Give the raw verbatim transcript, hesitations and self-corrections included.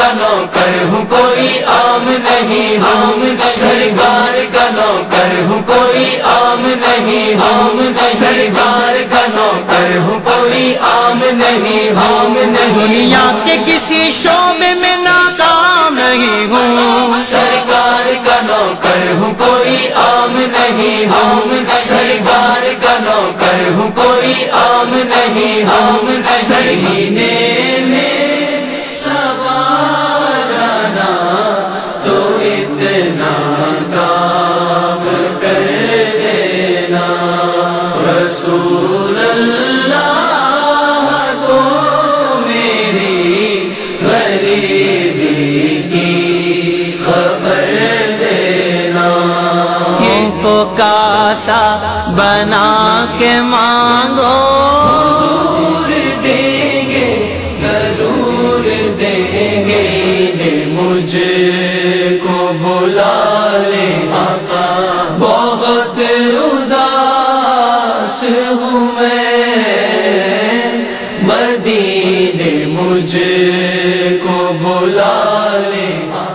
کا نوکر ہوں کوئی عام نہیں ہوں، سرکار کا نوکر ہوں کوئی عام نہیں ہوں، سرکار کا نوکر ہوں کوئی عام نہیں ہوں، دنیا کے کسی شعبے میں ناکام نہیں ہوں، سرکار کا نوکر ہوں کوئی عام نہیں ہوں، سرکار کا نوکر ہوں کوئی عام نہیں ہوں، سینے میں سوار آنا تو اتنا کام کر دینا، رسول اللہ کو میری غریبی کی خبر دینا، ان کو کاسا بنا کے مانگو، ضرور دیں گے ضرور دیں گے، مجھ کو بلا لے آقا، بہت اداس ہوں میں، مدینے مجھ کو بلا لے آقا۔